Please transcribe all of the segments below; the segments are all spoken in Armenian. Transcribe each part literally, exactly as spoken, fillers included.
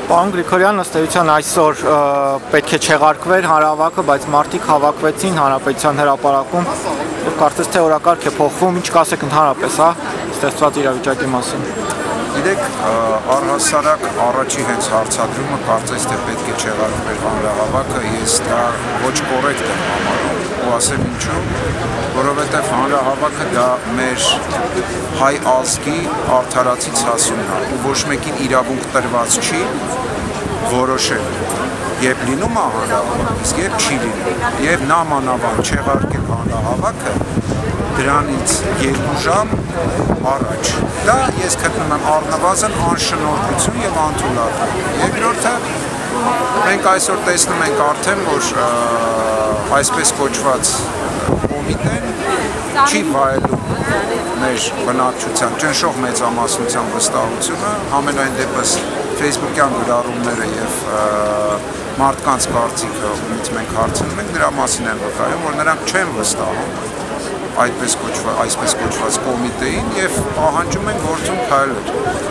Պարոն Գրիգորյան, ըստ էության այսօր պետք է չեղարկվեր հանրահավաքը, բայց մարդիկ հավաքվեցին Հանրապետության հրապարակում եւ կարծես թե օրակարգ է փոխվում, ինչ կասեք ընդհանրապես, հա, ստեղծված իրավիճակի մասին։ Գիտեք, առհասարակ առաջի հենց հարցադրումը կարծես թե պետք է չեղարկվեր հանրահավաքը, ես դա ոչ կոռեկտ եմ համարում, ու ասեմ ինչու, որովհետև հանրահավաքը դա մեր հայ ազգի արդարացից հասումն է, ու ոչ մեկին իրավունք տրված չի որոշել, երբ լինում է հանրահավաք, իսկ երբ չի լինում, եւ նամանավան չեղարկել հանրահավաքը դրանից երկու ժամ առաջ։ Դա ես գտնում եմ առնվազն անշնորհություն եւ անթույլատվություն։ Երկրորդը մենք այսօր տեսնում ենք արդեն, որ այսպես կոչված կոմիտեն չի վայելում մեր բնակչության ճնշող մեծամասնության վստահությունը, ամենայն դեպս Facebook-յան գրառումները եւ մարդկանց կարծիքը, ումից մենք հարցնում ենք, դրա մասին են վկայում, որ նրանք չեն վստահում այդպես կոչված, այսպես կոչված կոմիտեին եւ պահանջում են գործում քայլեր։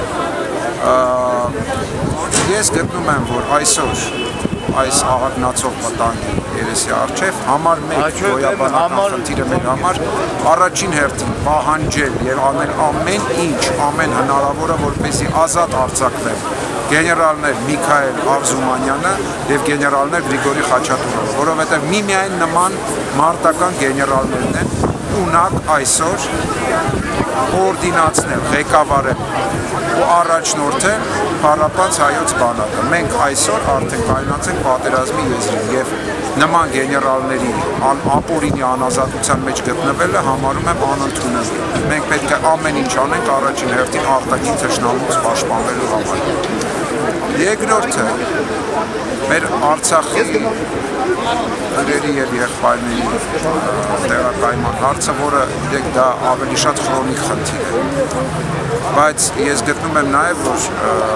Ես գտնում եմ, որ այսօր այս ահագնացող վտանգի երեսի առջև համար մեկ գոյաբանական խնդիրը մեր համար առաջին հերթին պահանջել եւ անել ամեն ինչ, ամեն հնարավորը, որպեսզի ազատ արձակվեն գեներալներ Միքայել Արզումանյանը եւ գեներալներ Գրիգորի Խաչատուրովը, որովհետեւ միմիայն նման մարտական գեներալներն են ունակ այսօր կոորդինացնել, ղեկավարել ու առաջնորդել Փառապանց հայոց բանակը։ Մենք այսօր արդեն կայունացենք պատերազմի եզրին եւ նման գեներալների ապօրինի անազատության մեջ գտնվելը համարում եմ անընդունելի։ Մենք պետք է ամեն ինչ անենք առաջին հերթին արտաքին թշնամուց պաշտպանվելու համար։ Երկրորդը մեր Արցախի գրերի եւ եղբայրների տեղակայման հարցը, որը գիտեք դա ավելի շատ քրոնիկ խնդիր է, բայց ես գտնում եմ նաեւ, որ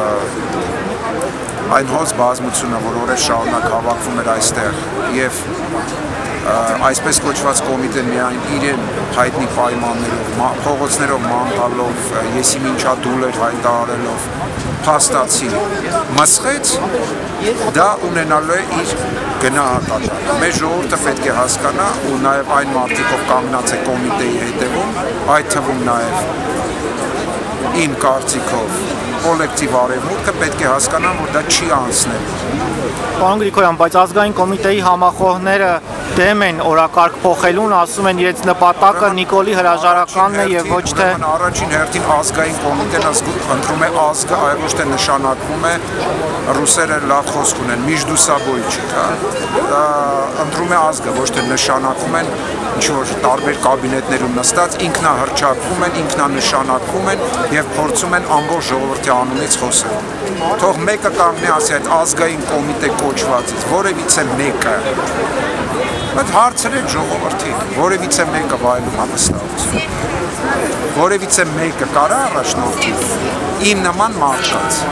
այն հոզ բազմությունը, որ օրեր շարունակ հավաքվում էր այստեղ եւ այսպես կոչված կոմիտեն միայն իրեն հայտնի պայմաններով, փողոցներով ման տալով, եսի մինչա դուլեր հայտարարելով փաստացի մսխեց, դա ունենալու է իր գնահատականը։ Մեր ժողովուրդը պետք է հասկանա ու նաև այն մարդիկով կանգնած է կոմիտեի հետևում, այդ թվում նաև իմ կարծիքով կոլեկտիվ արևմուտքը պետք է հասկանան, որ դա չի անցնել։ Պարոն Գրիգորյան, բայց ազգային կոմիտեի համախոհները դեմ են օրակարգ փոխելուն, ասում են իրենց նպատակը Նիկոլի հրաժարականն է եւ ոչ թե առաջին հերթին ազգային կոմիտեն ընտրում է ազգը, այլ ոչ թե նշանակվում է ռուսերը լավ խոսք ունեն, միջդուսաբոյչիկ, հա, ընտրում է ազգը, ոչ թե նշանակում են ինչ-որ տարբեր կաբինետներում նստած, ինքնահռչակվում են, ինքնանշանակվում են եւ փորձում են ամբողջ ժողովրդի անունից խոսել։ Թող մեկը կանգնի ասի այդ ազգային կոմիտե կոչվածից, որևիցե մեկը Բայց հարցրեք ժողովրդին, որևիցե մեկը վայելում է վստահություն, որևիցե մեկը կարա առաջնորդի իմ նման մարդկանց։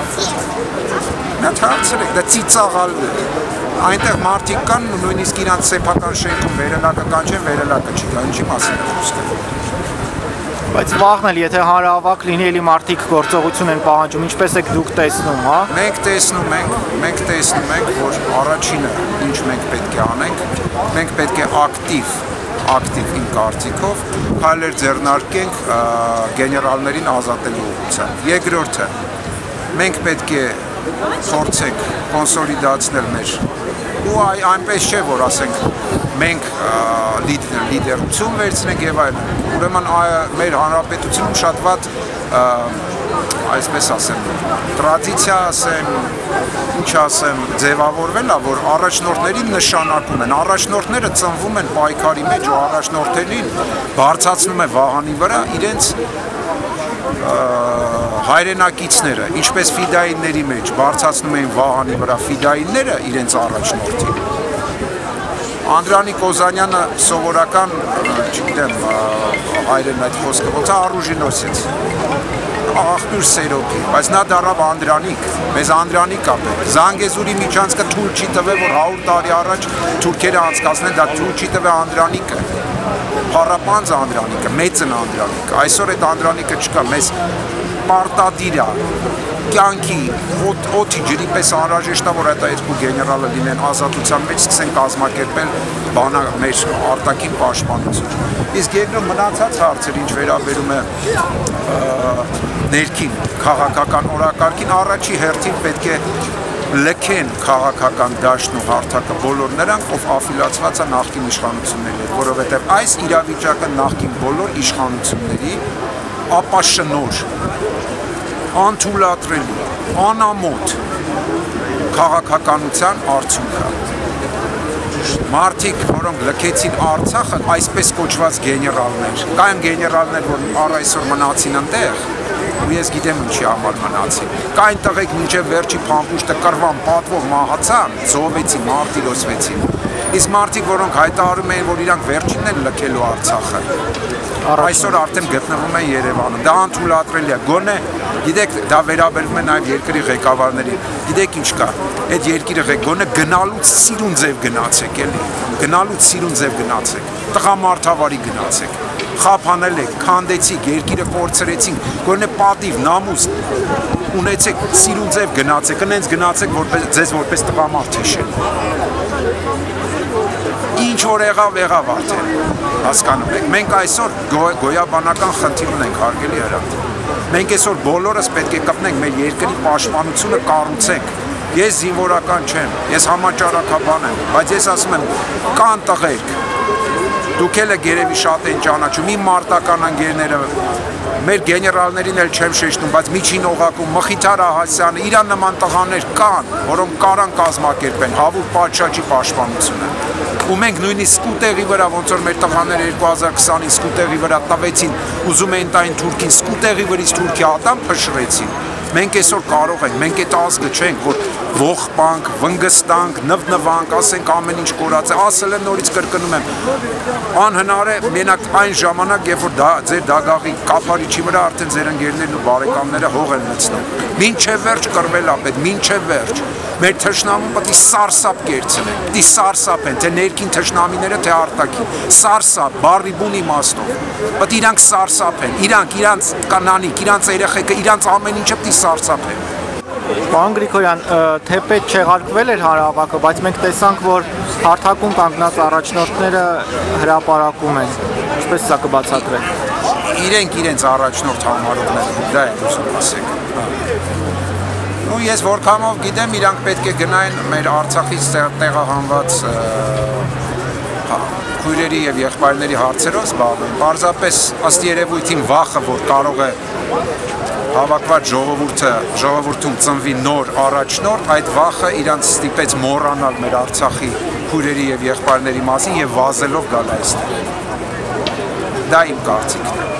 Այդ հարցրեք, դա ծիծաղալու է։ Այնտեղ մարդիկ կան, նույնիսկ իրանց սեփական շենքում վերելակը կանչեն, վերելակը չի գա, ինչի մասին է խոսքը։ Բայց վաղն էլ, եթե հանրահավաք լինի, էլի մարդիկ գործողություն են պահանջում, ինչպես եք դուք տեսնում, հա։ Մենք տեսնում ենք, մենք տեսնում ենք, որ առաջինը, ինչ մենք պետք է անենք, մենք պետք է ակտիվ, ակտիվ իմ կարծիքով, քայլեր ձեռնարկենք գեներալներին ազատելու ուղղությամբ։ Երկրորդը, մենք պետք է փորձենք կոնսոլիդացնել մեր ու այնպես չէ, որ ասենք մենք լիդերություն վերցնենք եւ այլն։ Ուրեմն մեր հանրապետությունում շատ վատ այսպես ասեմ, տրադիցիա ասեմ, ինչ ասեմ, ձևավորվել է, որ առաջնորդներին նշանակում են, առաջնորդները ծնվում են պայքարի մեջ ու առաջնորդներին բարձրացնում է վահանի վրա իրենց հայրենակիցները, ինչպես ֆիդայինների մեջ բարձրացնում էին վահանի վրա ֆիդայինները իրենց առաջնորդին։ Անդրանիկ Օզանյանը սովորական, չգիտեմ, հայրեն այդ խոսքը ոնց է արուժինոսից, աղբյուր սերոքի, բայց նա դառավ Անդրանիկ, մեզ Անդրանիկ է պետք։ Զանգեզուրի միջանցքը թույլ չի տվել, որ հարյուր տարի առաջ թուրքերը անցկացնեն, դա թույլ չի տվել Անդրանիկը։ Փառապանց Անդրանիկը, մեծն Անդրանիկը, այսօր այդ Անդրանիկը չկա, մեզ պարտադիր է կյանքի օդի ջրի պես անհրաժեշտ է, որ այդ երկու գեներալը լինեն ազատության մեջ, սկսեն կազմակերպել բանա մեր արտաքին պաշտպանություն։ Իսկ երկրորդ մնացած հարցեր, ինչ վերաբերում է ներքին քաղաքական օրակարգին, առաջի հերթին պետք է լքեն քաղաքական դաշտն ու հարթակը բոլոր նրանք, ով աֆիլիացված է նախկին իշխանությունների հետ, որովհետև այս իրավիճակը նախկին բոլոր իշխանությունների ապաշնոր, անթույլատրելի, անամոթ քաղաքականության արդյունքը։ Մարդիկ, որոնք լքեցին Արցախը, այսպես կոչված գեներալներ, կային գեներալներ, որ առ այսօր մնացին այնտեղ, ու ես գիտեմ ինչի համար մնացին։ Կային տղեկ մինչև վերջի փամփուշտը կռվան, պատվով մահացան, զոհվեցին, մարտիրոսվեցին։ Իսկ մարդիկ, որոնք հայտարարում էին, որ իրանք վերջինն են լքելու Արցախը, այսօր արդեն գտնվում են Երևանում։ Դա անթույլատրելի է։ Գոնե, գիտեք, դա վերաբերվում է նաև երկրի ղեկավարներին։ Գիտեք ինչ կա, այդ երկիրը գոնե գնալուց սիրուն ձև գնացեք, էլի։ Գնալուց սիրուն ձև գնացեք, տղամարդավարի գնացեք, խափանել եք, քանդեցիք, երկիրը կորցրեցինք, գոնե պատիվ, նամուս ունեցեք, սիրուն ձև գնացեք, ընենց գնացեք, որպես ձեզ որպես տղամարդ հիշեն։ Ինչ որ եղավ, եղավ արդեն, հասկանում եք։ Մենք այսօր գոյաբանական խնդիր ունենք, հարգելի հրավեր։ Մենք այսօր բոլորս պետք է կպնենք մեր երկրի պաշտպանությունը կառուցենք։ Ես զինվորական չեմ, ես համաճարակաբան եմ, բայց ես ասում եմ, կան տղերք, դուք էլ գերեւի շատ են ճանաչում, իմ մարտական ընկերները, մեր գեներալներին էլ չեմ շեշտում, բայց միջին օղակում Մխիթար Ահասյանը, իրան նման տղաներ կան, որոնք կարան կազմակերպեն հավուր պատշաճի պաշտպանությունը։ Ու մենք նույնիսկ սկուտեղի վրա, ոնց որ մեր տղաները երկու հազար քսանին սկուտեղի վրա տվեցին, ուզում էին տային Թուրքին, սկուտեղի վրից Թուրքիա ատամ փշրեցին։ Մենք այսօր կարող ենք, մենք այդ ազգը չենք, որ ողբանք, վնգստանք, նվնվանք, ասենք ամեն ինչ կորած է, ասել եմ նորից կրկնում եմ, անհնար է մենակ այն ժամանակ, երբ որ ձեր դագաղի կափարիչի վրա արդեն ձեր ընկերներն ու բարեկամները հող են մտցնում։ Մինչև վերջ կռվել է պետք, մինչև վերջ։ Մեր թշնամուն պետք է սարսափ կերցնենք, պետք է սարսափ են, թե ներքին թշնամիները, թե արտաքին, սարսափ, բառի բուն իմաստով, պետք է իրանք սարսափ են, իրանք, իրանց կանանիկ, իրանց երեխեքը, իրանց ամեն ինչը պետք է սարսափ են։ Պարոն Գրիգորյան, թեպետ չեղարկվել էր հանրահավաքը, բայց մենք տեսանք, որ հարթակում կանգնած առաջնորդները հրապարակում են, ինչպես սա կբացատրեք։ Իրենք իրենց առաջնորդ համարողներ, դա է ուզում ասեք։ Ու ես որքանով գիտեմ, իրանք պետք է գնային մեր Արցախից տեղահանված քույրերի եւ եղբայրների հարցերով զբաղվեն։ Պարզապես ըստ երևույթին վախը, որ կարող է հավաքված ժողովուրդը, ժողովուրդում ծնվի նոր առաջնորդ, այդ վախը իրանց ստիպեց մոռանալ մեր Արցախի քույրերի եւ եղբայրների մասին եւ վազելով գալ այստեղ։ Դա իմ կարծիքն է։